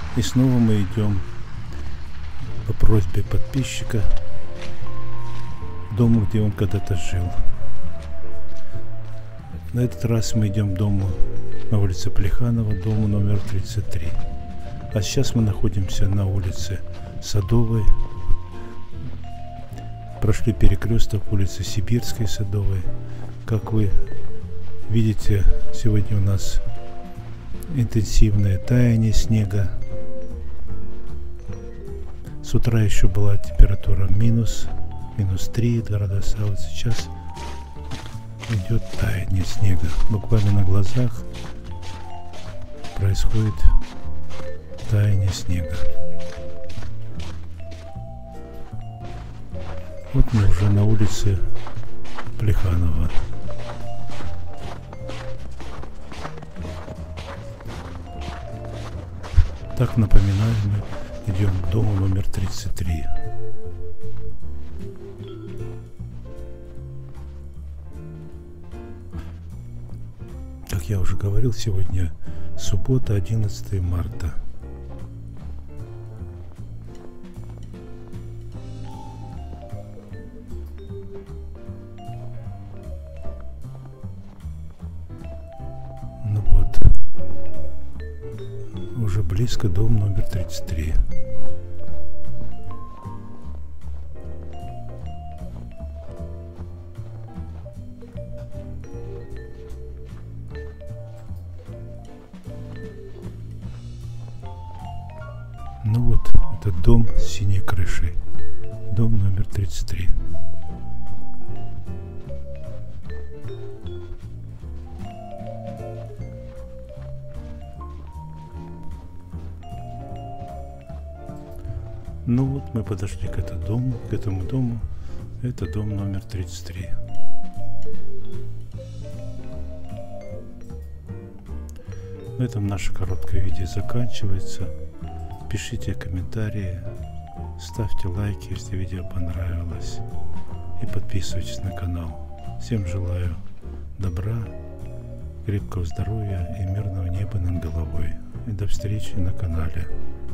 И снова мы идем по просьбе подписчика к дому, где он когда-то жил. На этот раз мы идем к дому на улице Плеханова, дому номер 33. А сейчас мы находимся на улице Садовой. Прошли перекресток улицы Сибирской, Садовой. Как вы видите, сегодня у нас интенсивное таяние снега. С утра еще была температура минус 3 градуса, а вот сейчас идет таяние снега. Буквально на глазах происходит таяние снега. Вот мы уже на улице Плеханова. Так, напоминаю, мы идем к дому номер 33. Как я уже говорил, сегодня суббота, 11 марта. Ну вот, уже близко дом номер 33. Ну вот, это дом с синей крышей. Дом номер 33. Ну вот, мы подошли к этому дому. Это дом номер 33. На этом наше короткое видео заканчивается. Пишите комментарии, ставьте лайки, если видео понравилось, и подписывайтесь на канал. Всем желаю добра, крепкого здоровья и мирного неба над головой. И до встречи на канале.